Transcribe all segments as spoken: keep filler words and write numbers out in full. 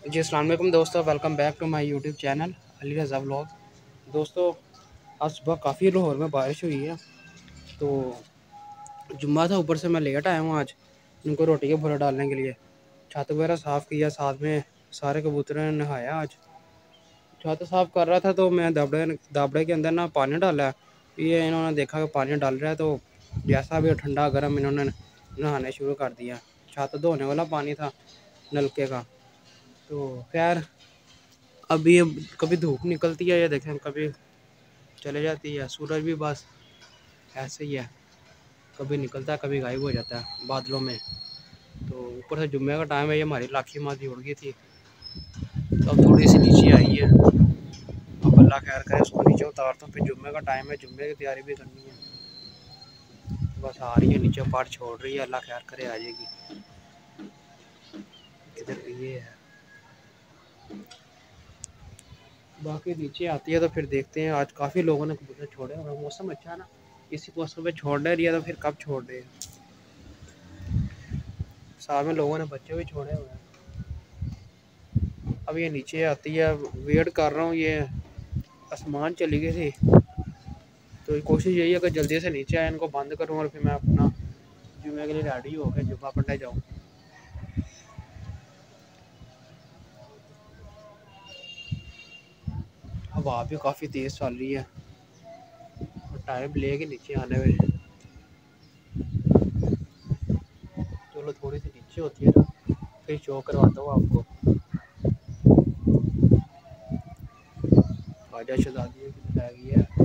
जी अस्सलाम वालेकुम दोस्तों, welcome back to my YouTube channel Ali Raza vlog. दोस्तों आज सुबह काफ़ी लाहौर में बारिश हुई है, तो जुम्मा था, ऊपर से मैं लेट आया हूँ आज इनको रोटी के भुरे डालने के लिए। छत वगैरह साफ़ किया, साथ में सारे कबूतरों ने नहाया। आज छत साफ़ कर रहा था तो मैं दाबड़े दाबड़े के अंदर ना पानी डाला। ये इन्होंने देखा कि पानी डाल रहा है, तो जैसा भी ठंडा गर्म इन्होंने नहाने शुरू कर दिया। छत धोने वाला पानी था नलके का, तो खैर अब ये कभी धूप निकलती है, ये देखें, कभी चले जाती है। सूरज भी बस ऐसे ही है, कभी निकलता है कभी गायब हो जाता है बादलों में। तो ऊपर से जुम्मे का टाइम है, ये हमारी लाखी मादी उड़ गई थी, तो अब थोड़ी सी नीचे आई है। अब अल्लाह खैर करे उसको नीचे उतार, तो फिर जुम्मे का टाइम है, जुम्मे की तैयारी भी करनी है। बस आ रही है नीचे, पार छोड़ रही है, अल्लाह खैर करे आ जाएगी। किधर ये है, बाकी नीचे आती है तो फिर देखते हैं। आज काफ़ी लोगों ने कबूतर छोड़े और मौसम अच्छा है ना, इसी मौसम पे छोड़ रहे रही है, तो फिर कब छोड़ रहे हैं। साथ में लोगों ने बच्चे भी छोड़े हुए हैं। अब ये नीचे आती है, वेट कर रहा हूँ। ये आसमान चली गई थी, तो कोशिश यही है कि जल्दी से नीचे आए, इनको बंद करूँ और फिर मैं अपना जुम्मे के लिए रेडी होकर जुम्मा पढ़ने जाऊँ। हवा भी काफ़ी तेज़ चल रही है और टाइम लेके नीचे आने में। चलो थोड़ी सी नीचे होती है ना, फिर शो करवाता हूँ आपको। ख्वाजा शहजादी की रह गई है।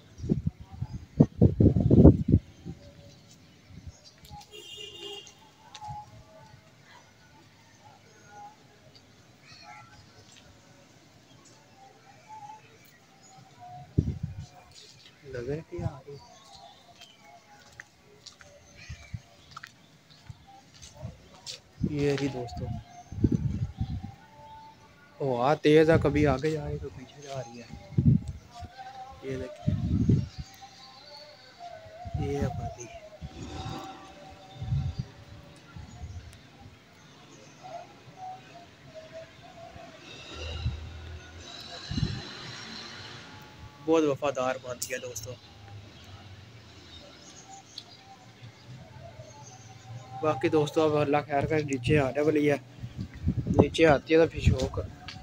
लग रहा है कि आ रही ये रही दोस्तों। हवा तेज़ है, कभी आगे जा रही है तो पीछे जा रही है। ये देखिए, ये है पानी। बहुत वफादार पानी है दोस्तों। बाकी दोस्तों अब अल्लाह खैर कर नीचे आने वाली है। नीचे आती है तो फिर शौक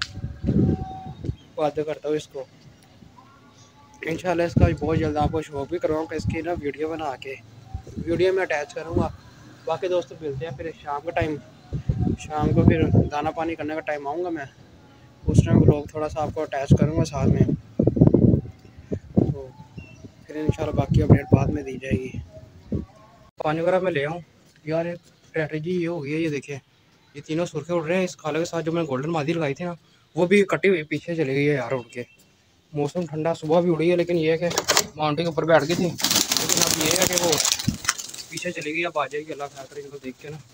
बंद करता हूँ इसको। इंशाल्लाह इसका बहुत जल्द आपको शौक भी करवाऊँगा, इसकी ना वीडियो बना के वीडियो में अटैच करूँगा। बाकी दोस्तों मिलते हैं फिर शाम का टाइम, शाम को फिर दाना पानी करने का टाइम आऊँगा मैं, उस टाइम लोग थोड़ा सा आपको अटैच करूँगा साथ में, तो फिर इंशाल्लाह बाकी अपडेट बाद में दी जाएगी। पानी वगैरह मैं ले आऊँ यार। एक स्ट्रेटजी ये हो गई है, ये देखिए, ये तीनों सुर्खे उड़ रहे हैं। इस खाले के साथ जो मैंने गोल्डन मादी लगाई थी ना, वो भी कटी हुई पीछे चली गई है यार उड़ के। मौसम ठंडा, सुबह भी उड़ी है, लेकिन ये है कि माउंटेन के ऊपर बैठ गई थी। लेकिन अब ये है कि वो पीछे चली गई, अब आ जाएगी अल्लाह खैर करे इनको देख के ना।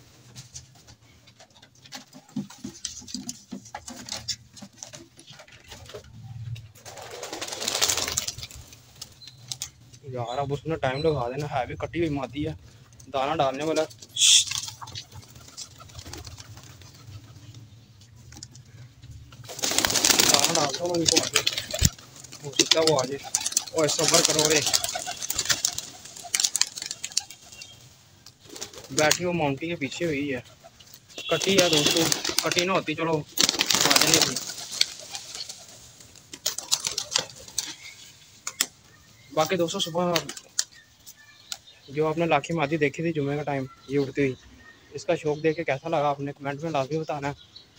यार अब उसने टाइम लगा देना है, भी कटी हुई मादी है, दाना डालने वाला। दाना डालता हूँ इनको, आगे हो सकता है वो आ जाए। और सब्र करो रे, बैठी वो माउंटी के पीछे हुई है। कटी है दोस्तों, कटी ना होती चलो आ जाने। बाकी दोस्तों सुबह जो आपने लाखी मादी देखी थी जुम्मे का टाइम ये उड़ती हुई, इसका शौक देख के कैसा लगा आपने कमेंट में लाजमी बताना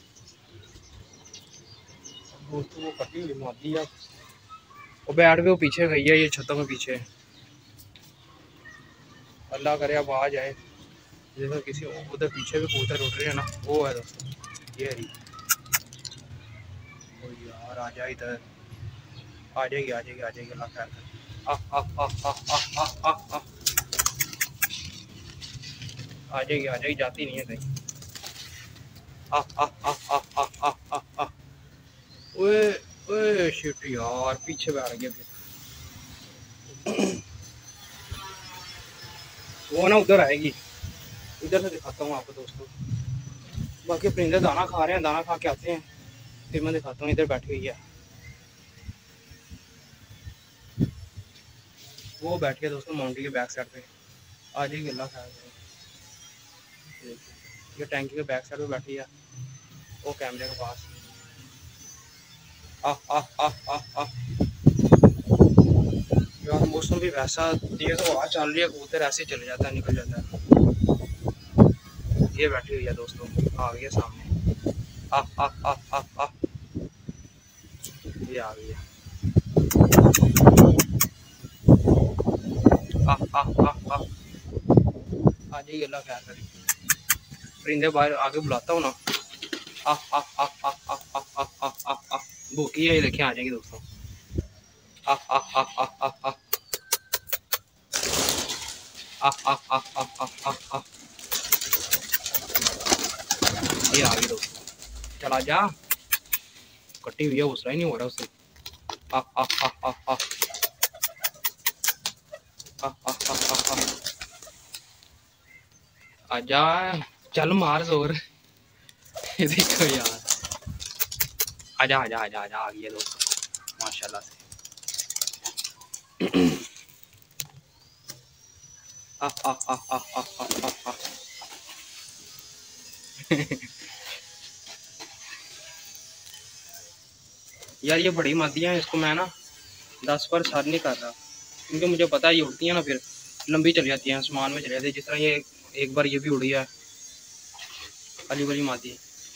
दोस्तों। वो कटी हुई मादी है, वो बैठ के वो पीछे गई है, ये छतों के पीछे। अल्लाह करे अब आ जाए। जैसे किसी उधर पीछे भी कबूतर उड़ रहे हैं ना, वो है दोस्तों, ये रही। ओ यार आ जाए इधर, आ जाएगी आ जाएगी आ जाएगी अल्लाह खैर करे। आ आ आ आ आ आ आ आ आ जाएगी आ जाएगी, जाती नहीं है कहीं। आ आ आ आ आ आ आ आ ओए ओए शिट यार, पीछे बैठ गया फिर। वो ना उधर आएगी, इधर से दिखाता हूँ आपको दोस्तों। बाकी परिंदे दाना खा रहे हैं, दाना खा के आते हैं, फिर मैं दिखाता हूँ, इधर बैठी हुई है, वो बैठी है दोस्तों माउंटी के बैक साइड पे। आ जाएगी अल्लाह खैर करे। ये टैंकी के बैक साइड पे बैठी है, वो कैमरे के पास। आ आ आ आ आ यार मौसम भी वैसा तेज हवा चल रही है, कबूतर ऐसे चले जाता है, निकल जाता है। ये बैठी हुई है दोस्तों, आ गई है सामने। आ आ आ आ आ ये आ गई है। आ आ आ आ आ जाइए अल्लाह खैर करे। परिंदे बाहर आगे बुलाता हूँ ना। आ आ आ आ आ आ आ आ आ आ भूखी है, ये देखिए आ जाएगी दोस्तों। आ आ आ आ आ आ आ आ आ आ आ आ ये आ गई दोस्तों। चला जा, कटी हुई है, उसरा ही नहीं हो रहा उससे। आ आ आ आ आ आ आ आ आ आजा, चल मार जोर। ये देखो यार, आजा आजा आजा आजा आ गई है दोस्तों माशाल्लाह से। आ आ आ आ आ आ आ यार ये बड़ी मादियाँ हैं, इसको मैं ना दस बार सर नहीं कर रहा, क्योंकि मुझे पता है ये उड़ती हैं ना, फिर लंबी चली जाती हैं, आसमान में चली जाती है। जिस तरह ये एक बार ये भी उड़ी है, अली वाली मादी,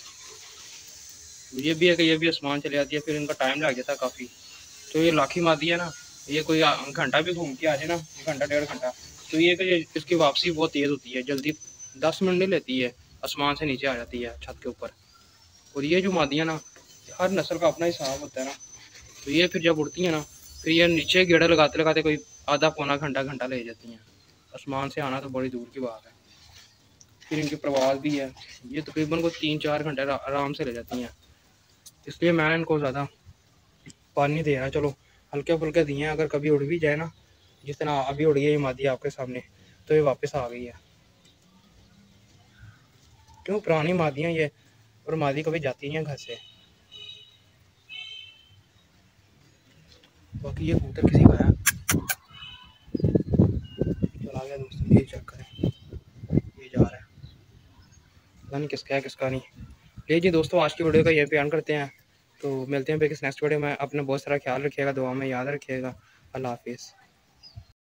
ये भी है कि ये भी आसमान चली जाती है, फिर इनका टाइम लग जाता है काफ़ी। तो ये लाखी मादी है ना, ये कोई घंटा भी घूम के आ जाए ना, घंटा डेढ़ घंटा, तो ये कि इसकी वापसी बहुत तेज़ होती है, जल्दी दस मिनट नहीं लेती है, आसमान से नीचे आ जाती है छत के ऊपर। और ये जो मादियाँ ना, हर नस्ल का अपना हिसाब होता है ना, तो ये फिर जब उड़ती हैं ना, फिर ये नीचे गेड़ा लगाते लगाते कोई आधा पौना घंटा घंटा ले जाती हैं। आसमान से आना तो बड़ी दूर की बात है। फिर इनकी प्रवास भी है, ये तकरीबन को तीन चार घंटे आराम से ले जाती हैं, इसलिए मैं इनको ज़्यादा पानी दे रहा। चलो हल्के फुल्के दिए हैं, अगर कभी उड़ भी जाए ना, जिस तरह अभी उड़ गई ये मादी आपके सामने, तो ये वापस आ गई है। क्यों, पुरानी मादियाँ ये, और मादी कभी जाती नहीं है घर से। बाकी ये कबूतर किसी का है, चला गया दोस्तों, ये चेक करें, ये जा रहा है, पता नहीं किसका है किसका नहीं। लीजिए दोस्तों, आज की वीडियो का ये बयान करते हैं, तो मिलते हैं फिर किस नेक्स्ट वीडियो में। अपना बहुत सारा ख्याल रखिएगा, दुआ में याद रखिएगा। अल्लाह हाफिज़।